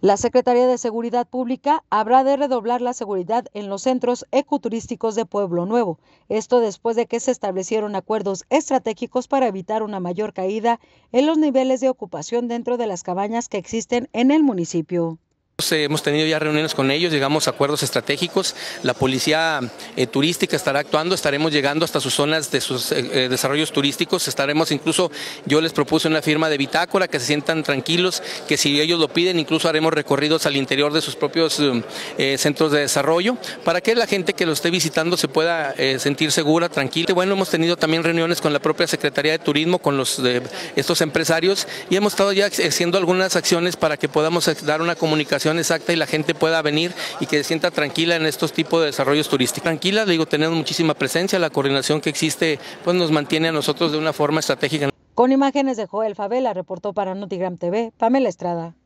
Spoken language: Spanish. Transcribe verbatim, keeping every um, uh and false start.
La Secretaría de Seguridad Pública habrá de redoblar la seguridad en los centros ecoturísticos de Pueblo Nuevo. Esto después de que se establecieron acuerdos estratégicos para evitar una mayor caída en los niveles de ocupación dentro de las cabañas que existen en el municipio. Hemos tenido ya reuniones con ellos, llegamos a acuerdos estratégicos, la policía eh, turística estará actuando, estaremos llegando hasta sus zonas de sus eh, desarrollos turísticos, estaremos incluso, yo les propuse una firma de bitácora, que se sientan tranquilos, que si ellos lo piden, incluso haremos recorridos al interior de sus propios eh, centros de desarrollo, para que la gente que lo esté visitando se pueda eh, sentir segura, tranquila. Bueno, hemos tenido también reuniones con la propia Secretaría de Turismo, con los de estos empresarios, y hemos estado ya haciendo algunas acciones para que podamos dar una comunicación exacta y la gente pueda venir y que se sienta tranquila en estos tipos de desarrollos turísticos. Tranquila, digo, tenemos muchísima presencia, la coordinación que existe pues nos mantiene a nosotros de una forma estratégica. Con imágenes de Joel Favela, reportó para Notigram T V, Pamela Estrada.